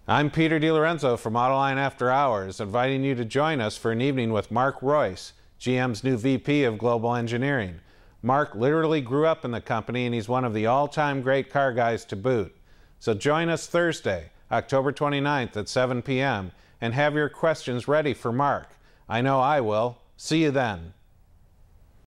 I'm Peter DiLorenzo from Autoline After Hours, inviting you to join us for an evening with Mark Royce, GM's new VP of Global Engineering. Mark literally grew up in the company, and he's one of the all-time great car guys to boot. So join us Thursday, October 29th at 7 p.m. and have your questions ready for Mark. I know I will. See you then.